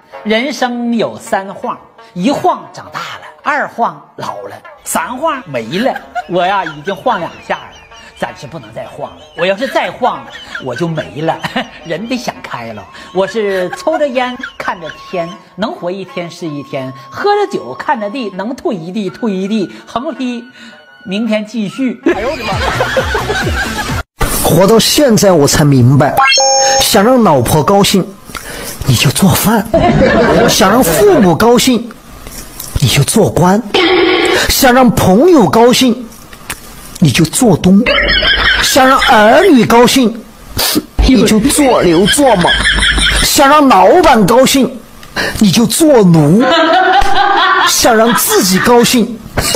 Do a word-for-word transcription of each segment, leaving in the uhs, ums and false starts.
人生有三晃，一晃长大了，二晃老了，三晃没了。我呀已经晃两下了，暂时不能再晃了。我要是再晃，我就没了。人得想开了。我是抽着烟看着天，能活一天是一天；喝着酒看着地，能吐一地吐一地。横批：明天继续。哎呦我的妈！ 活到现在我才明白，想让老婆高兴，你就做饭；想让父母高兴，你就做官；想让朋友高兴，你就做东；想让儿女高兴，你就做牛做马；想让老板高兴，你就做奴；想让自己高兴，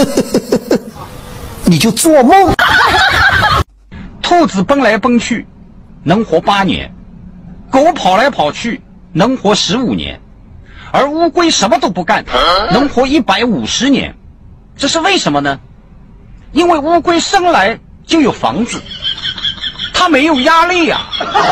你就做梦。 兔子蹦来蹦去，能活八年；狗跑来跑去，能活十五年；而乌龟什么都不干，能活一百五十年。这是为什么呢？因为乌龟生来就有房子，它没有压力呀、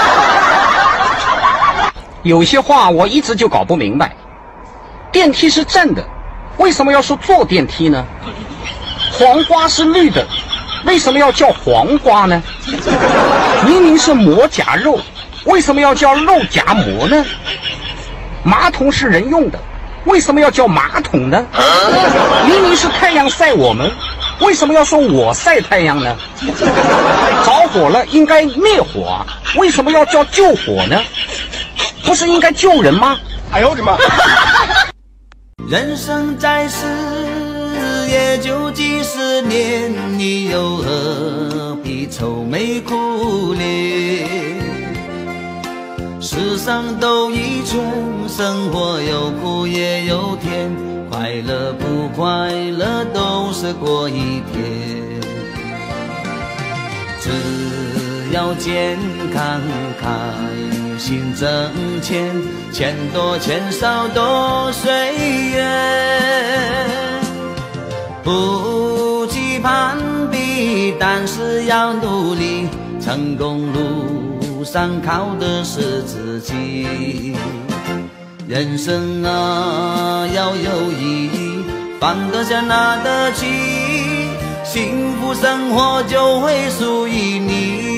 啊。有些话我一直就搞不明白。电梯是正的，为什么要说坐电梯呢？黄瓜是绿的，为什么要叫黄瓜呢？明明是馍夹肉，为什么要叫肉夹馍呢？马桶是人用的，为什么要叫马桶呢？明明是太阳晒我们，为什么要说我晒太阳呢？着火了应该灭火啊，为什么要叫救火呢？不是应该救人吗？哎呦我的妈！ 人生在世也就几十年，你又何必愁眉苦脸？世上都一圈，生活有苦也有甜，快乐不快乐都是过一天。只要健康开心挣钱，钱多钱少都随缘。不期攀比，但是要努力，成功路上靠的是自己。人生啊要有意义，放得下拿得起，幸福生活就会属于你。